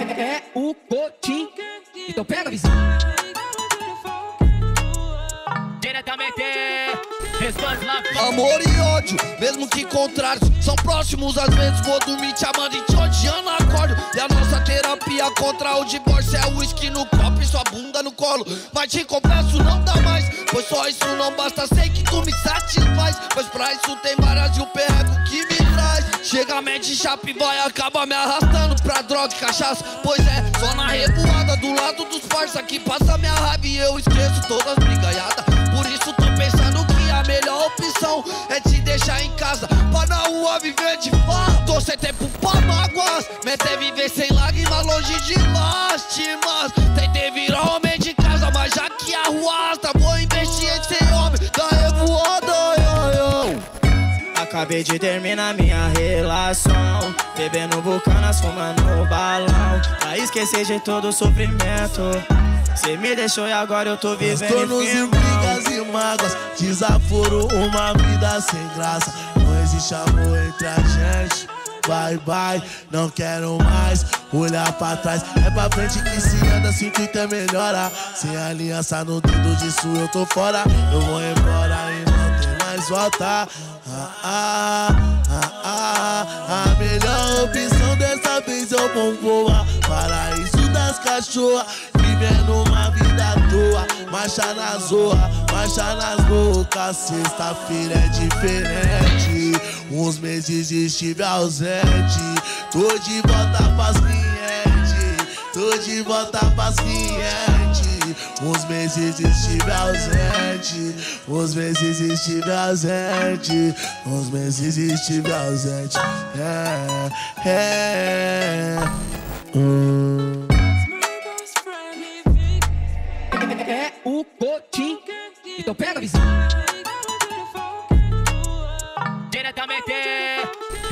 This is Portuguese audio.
É o Cotim. Então pega a visão. Diretamente, responde lá. Amor e ódio, mesmo que contrários, são próximos. Às vezes vou dormir te amando e te odiando, acordo. E a nossa terapia contra o divórcio é o uísque no copo e sua bunda no colo. Mas te confesso, não dá mais, pois só isso não basta. Sei que tu me satisfaz, mas pra isso tem varas e o perrego que me traz. Chega a mente chapa e vai, acaba me arrastando pra droga e cachaça. Pois é, só na revoada do lado dos parça que passa minha raiva e eu esqueço todas as brigaiadas. Por isso tô pensando que a melhor opção é te deixar em casa, pra na rua viver de farra. Tô sem tempo pra mágoas, meter viver sem lágrimas, longe de lástimas. Tentei virar homem de casa, mas já que a rua arrasta, vou investir em ser homem da revoada. Acabei de terminar minha relação, bebendo bucanas, fumando balão, pra esquecer de todo o sofrimento. Cê me deixou e agora eu tô vivendo transtornos e brigas e mágoas, desaforo, uma vida sem graça. Não existe amor entre a gente. Bye bye, não quero mais olhar pra trás. É pra frente que se anda, sinto que tem melhora. Sem aliança no dedo, disso eu tô fora. Eu vou embora e não tem mais volta. A melhor opção dessa vez eu vou voar. Paraíso das cachorras, vivendo uma vida à toa. Marcha na zoa, marcha nas bocas. Sexta-feira é diferente, uns meses estive ausente. Tô de volta pras clientes, tô de volta pras clientes. Uns meses estive ausente, uns meses estive ausente, uns meses estive ausente. É o Cotim. Então pega a visão. Diretamente,